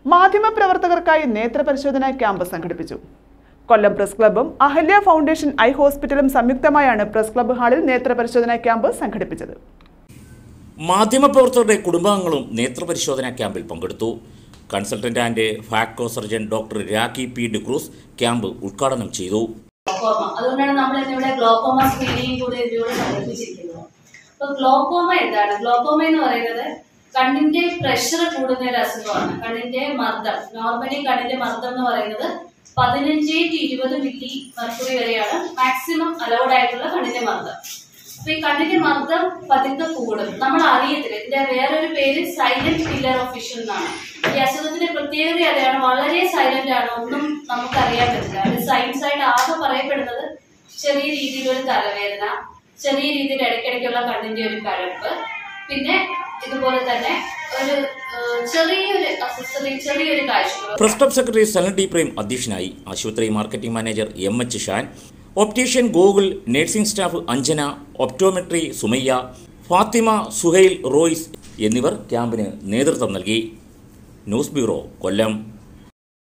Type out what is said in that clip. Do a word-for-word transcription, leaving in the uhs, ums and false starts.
മാധ്യമപ്രവർത്തകർക്കായി നേത്രപരിശോധനാ ക്യാമ്പ് സംഘടിപ്പിച്ചു. കൊല്ലം പ്രസ് ക്ലബ്ബും അഹല്യ ഫൗണ്ടേഷൻ ഐ ഹോസ്പിറ്റലും സംയുക്തമായാണ് പ്രസ് ക്ലബ്ബ് ഹാളിൽ നേത്രപരിശോധനാ ക്യാമ്പ് സംഘടിപ്പിച്ചത്. മാധ്യമപ്രവർത്തകരുടെ കുടുംബാംഗങ്ങളും നേത്രപരിശോധനാ ക്യാമ്പിൽ പങ്കെടുത്തു. Consultant and phaco surgeon doctor Rakhi P D'Cruz camp ഉദ്ഘാടനം ചെയ്തു. അതുകൊണ്ടാണ് നമ്മൾ ഇന്നിവിടെ ഗ്ലോക്കോമ സ്ക്രീനിങ് കൂടി ഇതിലൂടെ സംഘടിപ്പിച്ചിരിക്കുന്നത്. അപ്പൊ ഗ്ലോക്കോമ എന്താണ്? ഗ്ലോക്കോമ എന്ന് പറയുന്നത് കണ്ണിന്റെ പ്രഷർ കൂടുന്ന ഒരു അസുഖമാണ്. കണ്ണിന്റെ മർദ്ദം, നോർമലി കണ്ണിന്റെ മർദ്ദം എന്ന് പറയുന്നത് പതിനഞ്ച് ടു ഇരുപത് മില്ലി മെർക്കുറി വരെയാണ് മാക്സിമം അലൗഡ് ആയിട്ടുള്ള കണ്ണിന്റെ മർദ്ദം. അപ്പൊ ഈ കണ്ണിന്റെ മർദ്ദം പതുക്കെ കൂടും, നമ്മൾ അറിയത്തില്ല. ഇതിന്റെ വേറൊരു പേര് സൈലന്റ് കില്ലർ ഓഫ് വിഷൻ എന്നാണ്. ഈ അസുഖത്തിന്റെ പ്രത്യേകത അതാണ്, വളരെ സൈലന്റ് ആണ്, ഒന്നും നമുക്ക് അറിയാൻ പറ്റില്ല. അത് സയൻസ് ആയിട്ട് ആകെ പറയപ്പെടുന്നത് ചെറിയ രീതിയിലൊരു തലവേദന, ചെറിയ രീതിയിൽ ഇടയ്ക്കിടയ്ക്കുള്ള കണ്ണിന്റെ ഒരു കഴപ്പ്, പിന്നെ ഇതുപോലെ തന്നെ ഒരു ചെറിയൊരു അസ്വസ്ഥതയും ചെറിയൊരു കാഴ്ച. Press club secretary Sanal D Prem അധ്യക്ഷനായി. ആശുപത്രി marketing manager M H Shan, optician Gokul, nursing staff Anjana, optometry Sumayya, Fathima, Suhail, Royce എന്നിവർ ക്യാമ്പിന് നേതൃത്വം നൽകി. ന്യൂസ് ബ്യൂറോ, കൊല്ലം.